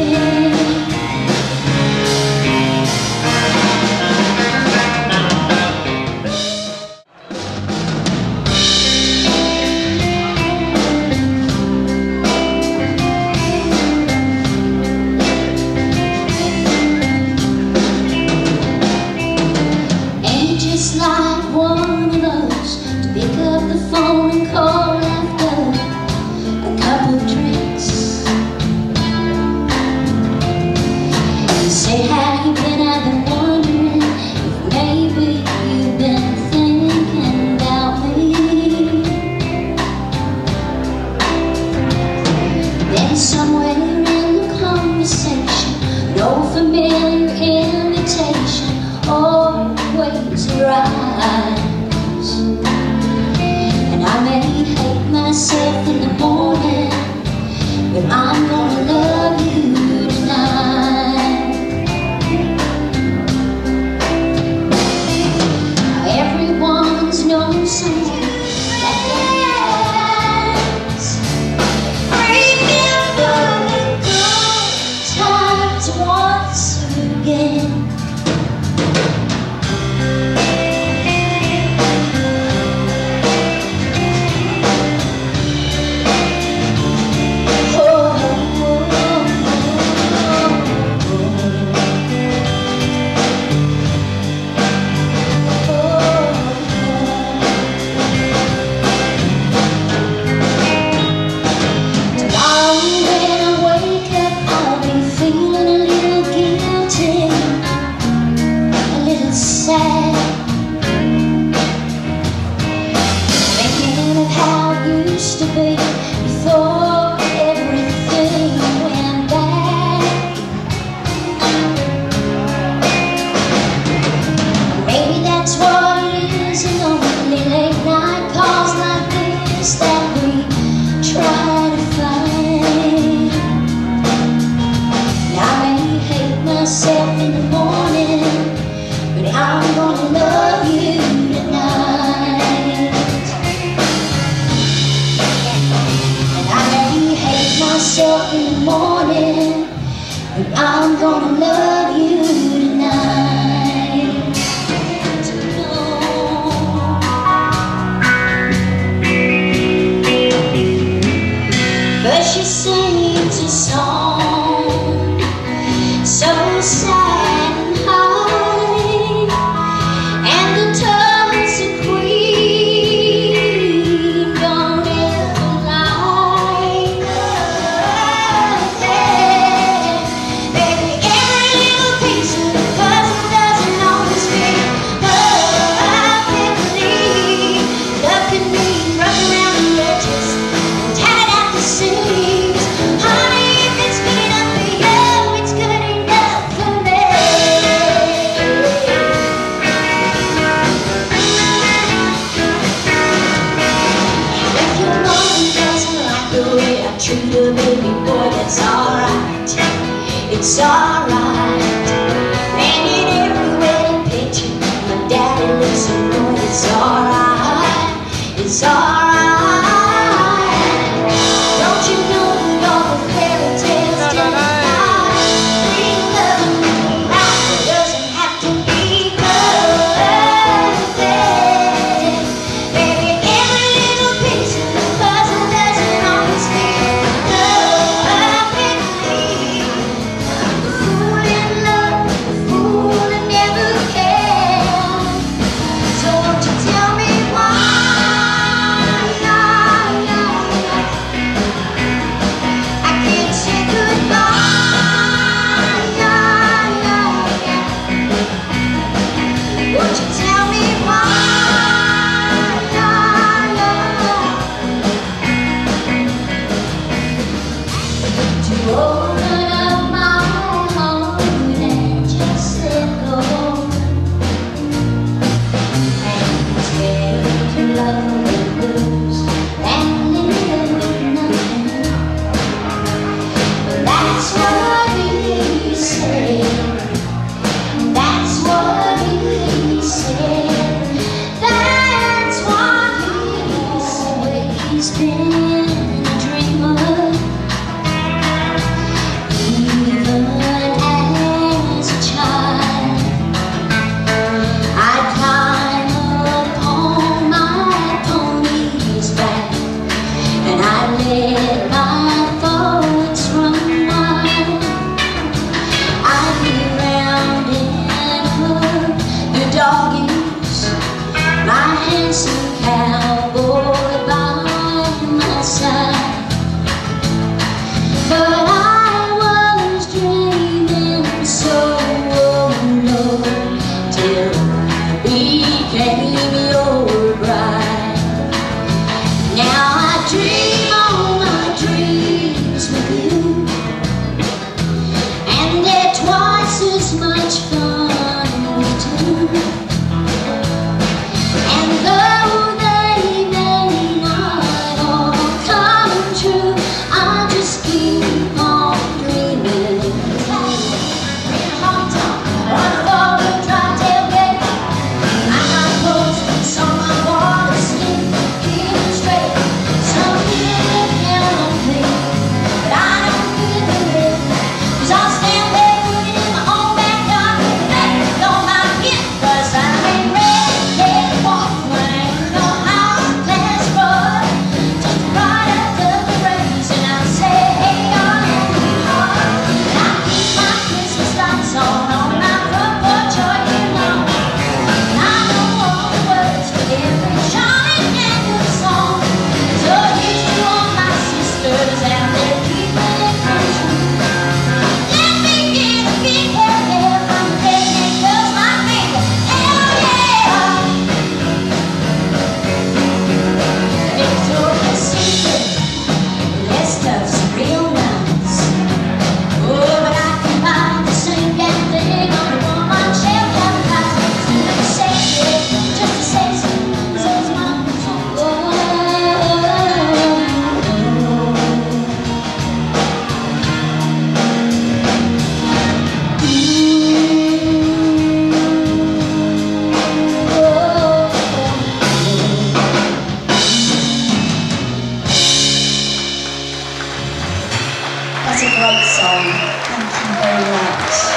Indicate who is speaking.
Speaker 1: I'm gonna love you tonight. First she sings a song so sad and high, and the tongue's a queen, don't ever lie. Baby, every little piece of the puzzle doesn't always fit perfectly. Love can be rough around the edges and tattered at the seams. Honey, if it's good enough for you, it's good enough for me. If your woman doesn't like the way I treat her, baby boy, that's alright. It's alright. Painted everywhere in picture, my daddy lives in boy, it's alright. It's alright. Don't you know that all the fairy tales tell a lie? Real love doesn't have to be perfect. Baby, every little piece of the puzzle doesn't always fit perfectly. The fool in love, the fool that never cared. So won't you tell me why? as much fun we do. And though they may not all come true, I'll just keep on dreaming. In a honky tonk, on a four-wheel drive tailgate, I'm not posting some I wanna stick, keep straight. Some people count on me, but I don't give it, 'cause I'll stand barefoot in my own backyard with a baby on my hip, 'cause I ain't ready yet to walk when I ain't no house class road. Just right after the race, and I'll say, hey, darling, sweetheart. And I keep my Christmas lights on my front porch all year long. And I know all the words to every Charlie Daniels song. So here's to all my sisters out there keeping it true. Let me get a big hell yeah from the redneck girls like me. Hell yeah! It's all a secret, the rest of's real nice. Oh, but I can buy the same damn thing on the Walmart shelf advertising. Never sexy, just as sexy as those mountains. That's a great song. Thank you very much.